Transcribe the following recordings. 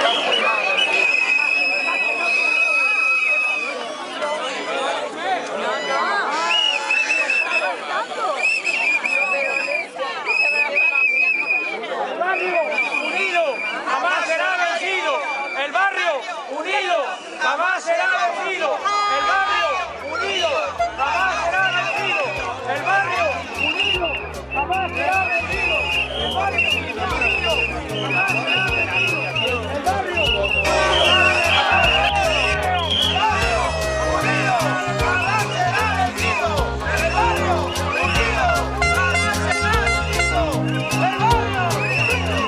Jamás será vencido. El barrio unido jamás será vencido. El barrio unido jamás será vencido. El barrio unido jamás será vencido. El barrio unido jamás será vencido. El barrio unido jamás será vencido. El barrio unido.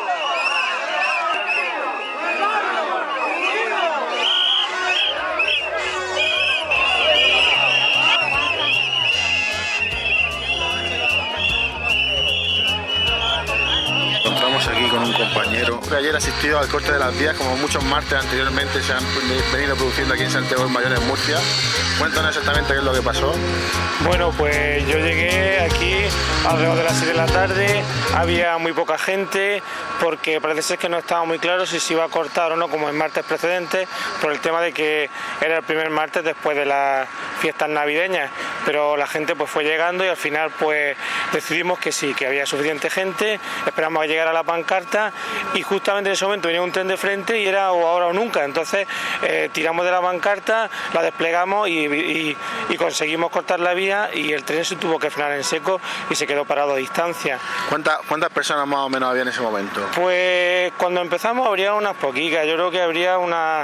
Encontramos aquí con un compañero que ayer asistió al corte de las vías, como muchos martes anteriormente se han venido produciendo aquí en Santiago del Mayor, en Murcia. Cuéntanos exactamente qué es lo que pasó. Bueno, pues yo llegué aquí alrededor de las 6 de la tarde, había muy poca gente porque parece ser que no estaba muy claro si se iba a cortar o no como en martes precedentes, por el tema de que era el primer martes después de las fiestas navideñas, pero la gente pues fue llegando y al final pues decidimos que sí, que había suficiente gente, esperamos a llegar a la pancarta y justamente en ese momento venía un tren de frente y era o ahora o nunca, entonces tiramos de la pancarta, la desplegamos y conseguimos cortar la vía y el tren se tuvo que frenar en seco y se quedó parado a distancia. ¿Cuántas personas más o menos había en ese momento? Pues cuando empezamos habría unas poquitas, yo creo que habría unas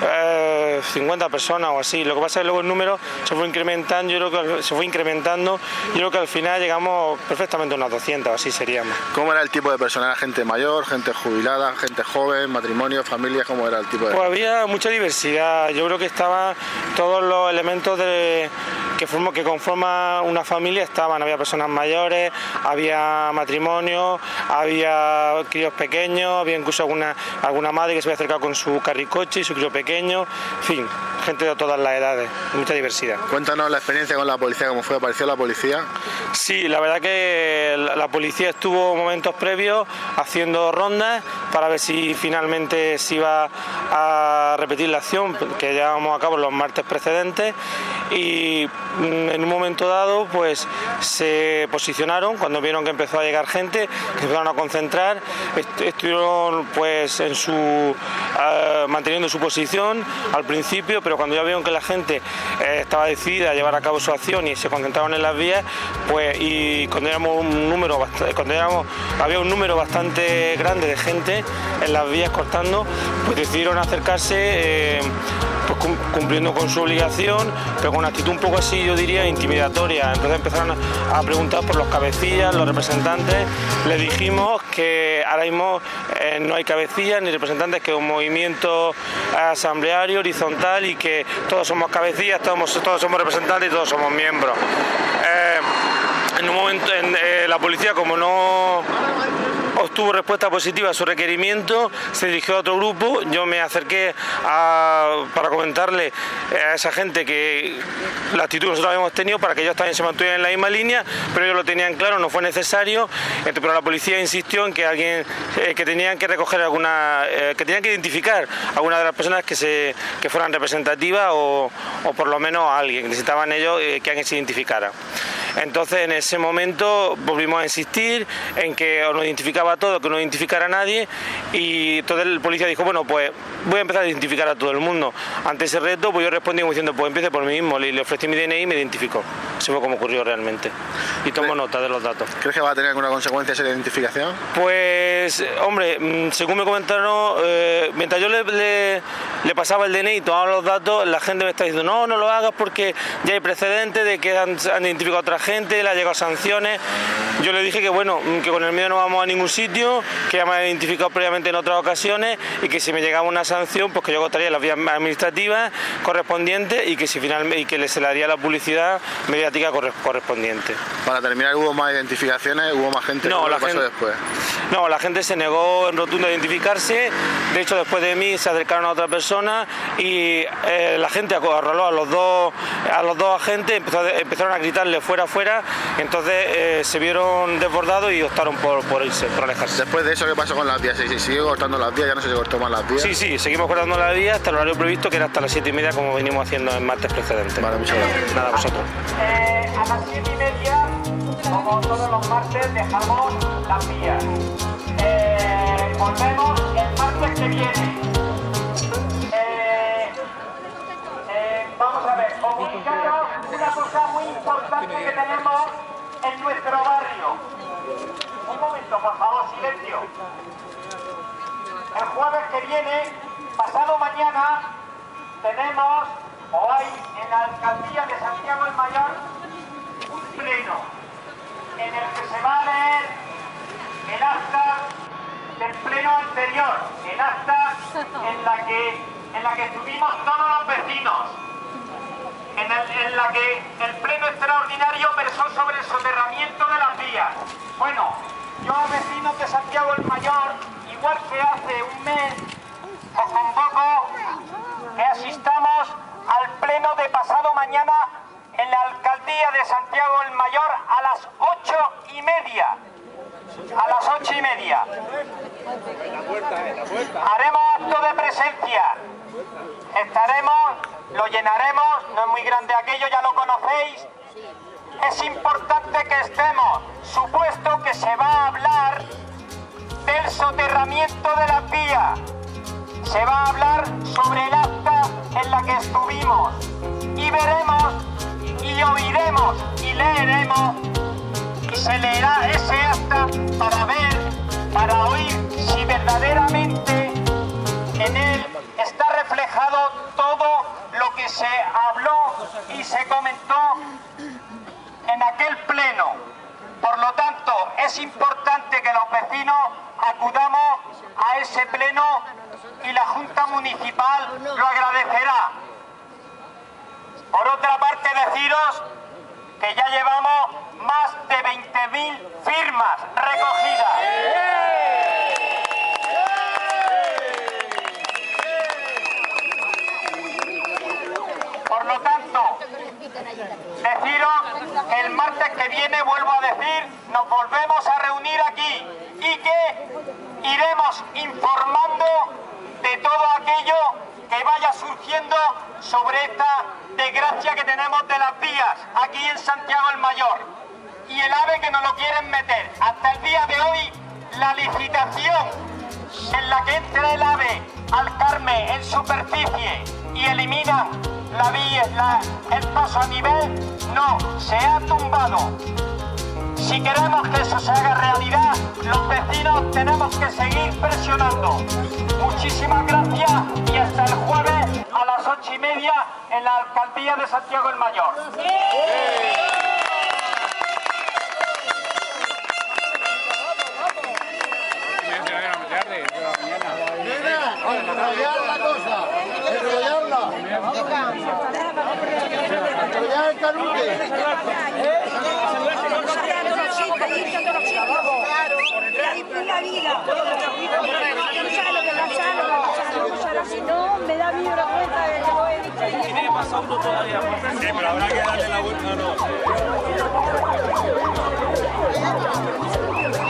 50 personas o así, lo que pasa es que luego el número se fue incrementando, yo creo que al final llegamos perfectamente a unas 200 o así seríamos. ¿Cómo era el tipo de personas? ¿Gente mayor, gente jubilada, gente joven, matrimonio, familias? ¿Cómo era el tipo de...? Pues había mucha diversidad, yo creo que estaban todos los elementos que conforman una familia, había personas mayores, había matrimonio, había críos pequeños, había incluso alguna madre que se había acercado con su carricoche y su crío pequeño, en fin, gente de todas las edades, mucha diversidad. Cuéntanos la experiencia con la policía, ¿cómo fue? ¿Apareció la policía? Sí, la verdad que la policía estuvo momentos previos haciendo rondas para ver si finalmente se iba a repetir la acción que llevábamos a cabo los martes precedentes y en un momento dado pues se posicionaron cuando vieron que empezó a llegar gente, que empezaron a concentrar, estuvieron pues manteniendo su posición al principio, pero cuando ya vieron que la gente estaba decidida a llevar a cabo su acción y se concentraron en las vías, pues y cuando había un número bastante grande de gente en las vías cortando, pues decidieron acercarse pues cumpliendo con su obligación, pero con una actitud un poco así, yo diría, intimidatoria. Entonces empezaron a preguntar por los cabecillas, los representantes. Les dijimos que ahora mismo no hay cabecillas ni representantes, que es un movimiento asambleario, horizontal y que todos somos cabecillas, todos somos representantes y todos somos miembros. En un momento la policía, como no obtuvo respuesta positiva a su requerimiento, se dirigió a otro grupo. Yo me acerqué para comentarle a esa gente que la actitud que nosotros habíamos tenido para que ellos también se mantuvieran en la misma línea, pero ellos lo tenían claro, no fue necesario, pero la policía insistió en que que tenían que recoger que tenían que identificar a alguna de las personas que fueran representativas o por lo menos a alguien, que necesitaban ellos que alguien se identificara. Entonces en ese momento volvimos a insistir en que o nos identificaba a todos, que no identificara a nadie, y entonces el policía dijo, bueno, pues voy a empezar a identificar a todo el mundo. Ante ese reto pues yo respondí como diciendo, pues empiece por mí mismo, le ofrecí mi DNI y me identificó. Así fue como ocurrió realmente. Y tomo nota de los datos. ¿Crees que va a tener alguna consecuencia esa identificación? Pues, hombre, según me comentaron, mientras yo le pasaba el DNI y tomaba los datos, la gente me está diciendo, no lo hagas porque ya hay precedentes de que han identificado a otra gente, le ha llegado sanciones. Yo le dije que bueno, que con el mío no vamos a ningún sitio, que ya me ha identificado previamente en otras ocasiones y que si me llegaba una sanción, pues que yo agotaría las vías administrativas correspondientes y que se le haría la publicidad mediática correspondiente. Para terminar, ¿hubo más identificaciones? ¿Hubo más gente? No, ¿Qué pasó después? No, la gente se negó en rotundo a identificarse. De hecho, después de mí se acercaron a otra persona y la gente acorraló a los dos agentes, empezaron a gritarle fuera, fuera, entonces se vieron desbordados y optaron por irse, por alejarse. Después de eso, ¿qué pasó con las vías? ¿Se siguió cortando las vías? ¿Ya no se cortó más las vías? Sí, sí, seguimos cortando las vías hasta el horario previsto, que era hasta las 7:30, como venimos haciendo en martes precedentes. Vale, muchas gracias. Nada, a vosotros. A las 7:30, como todos los martes, dejamos las vías. Volvemos el martes que viene. Vamos a ver, comunicaros una cosa muy importante que tenemos en nuestro barrio. Un momento, por favor, silencio. El jueves que viene, pasado mañana, tenemos, o hay en la alcaldía de Santiago el Mayor, un pleno en el que se va a leer el acta del pleno anterior, el acta en la que estuvimos todos los vecinos, en la que el pleno extraordinario versó sobre el soterramiento de las vías. Bueno, yo a vecinos de Santiago el Mayor, igual que hace un mes, os convoco que asistamos al pleno de pasado mañana en la alcaldía de Santiago el Mayor a las 8:30. A las 8:30. Haremos acto de presencia. Estaremos, lo llenaremos, no es muy grande aquello, ya lo conocéis. Es importante que estemos, supuesto que se va a hablar del soterramiento de las vías. Se va a hablar sobre el acta en la que estuvimos y veremos y oiremos y leeremos y se leerá ese acta para ver, para oír si verdaderamente en él está reflejado todo lo que se habló y se comentó en aquel pleno. Por lo tanto, es importante que los vecinos acudamos a ese pleno y la Junta Municipal lo agradecerá. Por otra parte, deciros que ya llevamos más de 20.000 firmas recogidas. Por lo tanto, deciros que el martes que viene, vuelvo a decir, nos volvemos a reunir aquí y que iremos informando de todo aquello que vaya surgiendo sobre esta desgracia que tenemos de las vías aquí en Santiago el Mayor. Y el AVE que nos lo quieren meter. Hasta el día de hoy, la licitación en la que entra el AVE al Carmen en superficie y eliminan la vía, el paso a nivel, no, se ha tumbado. Si queremos que eso se haga realidad, los vecinos tenemos que seguir presionando. Muchísimas gracias y hasta el jueves a las 8:30 en la alcaldía de Santiago el Mayor. Enrollar la cosa, enrollarla. Enrollar el canute. No, me da miedo la vuelta de lo he dicho. Tiene pasando todavía. Sí, pero habrá que darle la vuelta, no.